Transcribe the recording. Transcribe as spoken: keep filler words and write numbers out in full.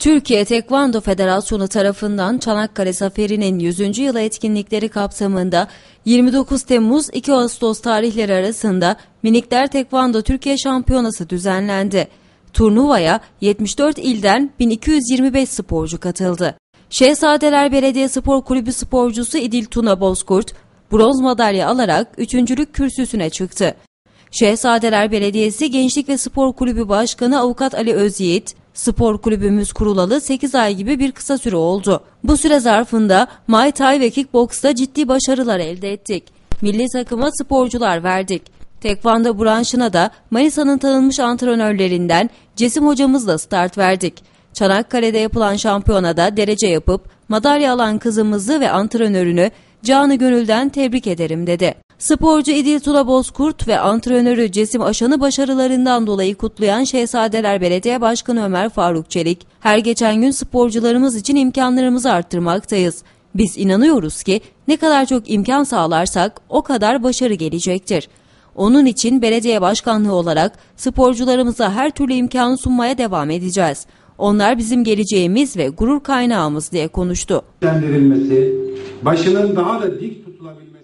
Türkiye Tekvando Federasyonu tarafından Çanakkale Zaferi'nin yüzüncü yılı etkinlikleri kapsamında yirmi dokuz Temmuz iki Ağustos tarihleri arasında Minikler Tekvando Türkiye Şampiyonası düzenlendi. Turnuvaya yetmiş dört ilden bin iki yüz yirmi beş sporcu katıldı. Şehzadeler Belediye Spor Kulübü sporcusu İdil Tuna Bozkurt, bronz madalya alarak üçüncülük kürsüsüne çıktı. Şehzadeler Belediyesi Gençlik ve Spor Kulübü Başkanı Avukat Ali Özyiğit, spor kulübümüz kurulalı sekiz ay gibi bir kısa süre oldu. Bu süre zarfında Muay Thai ve Kickboks'ta ciddi başarılar elde ettik. Milli takıma sporcular verdik. Tekvando branşına da Manisa'nın tanınmış antrenörlerinden Cesim hocamızla start verdik. Çanakkale'de yapılan şampiyonada derece yapıp madalya alan kızımızı ve antrenörünü canı gönülden tebrik ederim dedi. Sporcu İdil Tuna Bozkurt ve antrenörü Cesim Aşan'ı başarılarından dolayı kutlayan Şehzadeler Belediye Başkanı Ömer Faruk Çelik, her geçen gün sporcularımız için imkanlarımızı arttırmaktayız. Biz inanıyoruz ki ne kadar çok imkan sağlarsak o kadar başarı gelecektir. Onun için belediye başkanlığı olarak sporcularımıza her türlü imkanı sunmaya devam edeceğiz. Onlar bizim geleceğimiz ve gurur kaynağımız diye konuştu. Başının daha da dik tutulabilmesi